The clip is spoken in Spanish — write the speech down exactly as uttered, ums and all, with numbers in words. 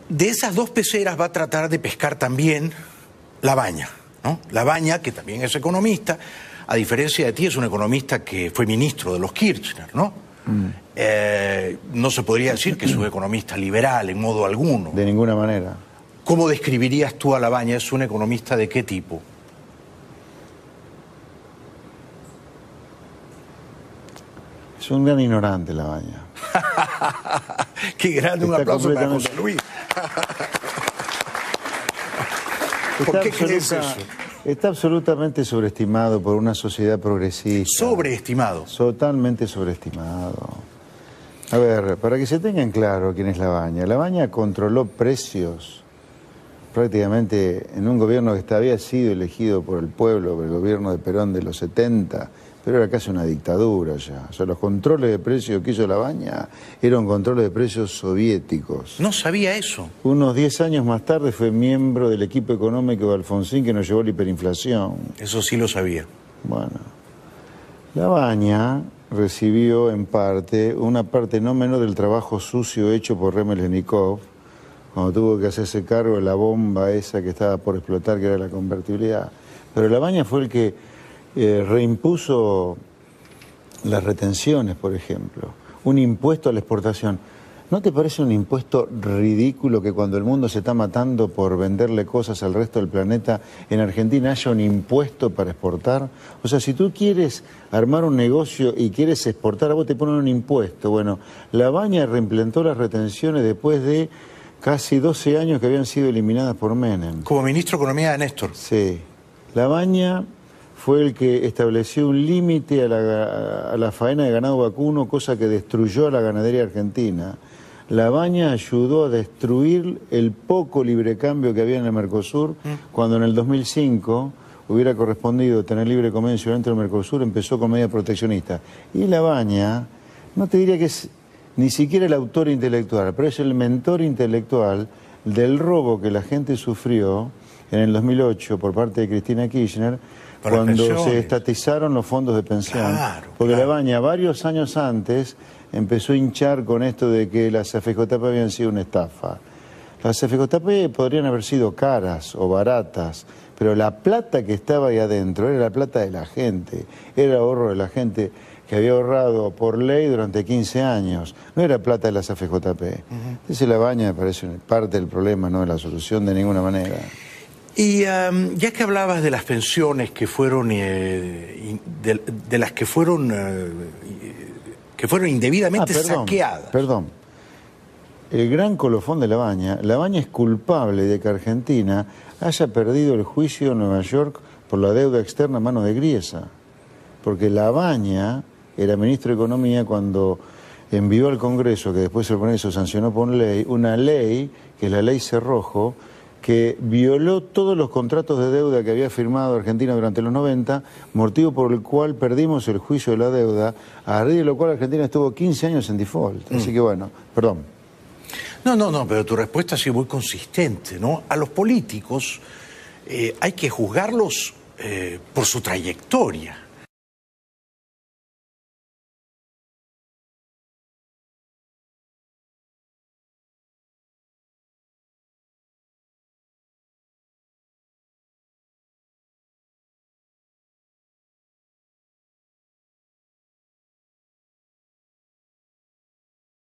De esas dos peceras va a tratar de pescar también Labaña, ¿no? Labaña, que también es economista, a diferencia de ti, es un economista que fue ministro de los Kirchner, ¿no? Mm. Eh, no se podría decir que es un economista liberal en modo alguno. De ninguna manera. ¿Cómo describirías tú a Labaña? ¿Es un economista de qué tipo? Es un gran ignorante, Labaña. Qué grande, un aplauso para José Luis. ¿Por qué crees eso? Está absolutamente sobreestimado por una sociedad progresista. Sobreestimado. Totalmente sobreestimado. A ver, para que se tengan claro quién es Labaña. Labaña controló precios prácticamente en un gobierno que había sido elegido por el pueblo, por el gobierno de Perón de los setenta, pero era casi una dictadura ya. O sea, los controles de precios que hizo Labaña eran controles de precios soviéticos. No sabía eso. Unos diez años más tarde fue miembro del equipo económico de Alfonsín que nos llevó a la hiperinflación. Eso sí lo sabía. Bueno, Labaña recibió en parte, una parte no menor del trabajo sucio hecho por Remelnikov, cuando tuvo que hacerse cargo de la bomba esa que estaba por explotar, que era la convertibilidad. Pero Labaña fue el que Eh, reimpuso las retenciones, por ejemplo, un impuesto a la exportación. ¿No te parece un impuesto ridículo que cuando el mundo se está matando por venderle cosas al resto del planeta, en Argentina haya un impuesto para exportar? O sea, si tú quieres armar un negocio y quieres exportar, a vos te ponen un impuesto. Bueno, Labaña reimplantó las retenciones después de casi doce años que habían sido eliminadas por Menem. Como ministro de Economía de Néstor. Sí. Labaña fue el que estableció un límite a la, a la faena de ganado vacuno, cosa que destruyó a la ganadería argentina. Labaña ayudó a destruir el poco librecambio que había en el Mercosur, mm. cuando en el dos mil cinco hubiera correspondido tener libre comercio dentro del Mercosur, empezó con medidas proteccionistas. Y Labaña, no te diría que es ni siquiera el autor intelectual, pero es el mentor intelectual del robo que la gente sufrió en el dos mil ocho por parte de Cristina Kirchner, cuando se estatizaron los fondos de pensión. Claro, porque claro. Labaña, varios años antes, empezó a hinchar con esto de que las F J P habían sido una estafa. Las F J P podrían haber sido caras o baratas, pero la plata que estaba ahí adentro era la plata de la gente, era el ahorro de la gente que había ahorrado por ley durante quince años, no era plata de las F J P. Uh-huh. Entonces Labaña me parece parte del problema, no de la solución de ninguna manera. Y um, ya que hablabas de las pensiones que fueron, eh, de, de las que fueron, eh, que fueron indebidamente ah, perdón, saqueadas. Perdón, el gran colofón de Labaña, Labaña es culpable de que Argentina haya perdido el juicio en Nueva York por la deuda externa a mano de Griesa, porque Labaña era ministro de Economía cuando envió al Congreso, que después el Congreso sancionó por ley, una ley, que es la ley Cerrojo, que violó todos los contratos de deuda que había firmado Argentina durante los noventa, motivo por el cual perdimos el juicio de la deuda, a raíz de lo cual Argentina estuvo quince años en default. Mm. Así que bueno, perdón. No, no, no, pero tu respuesta ha sido muy consistente, ¿no? A los políticos eh, hay que juzgarlos eh, por su trayectoria.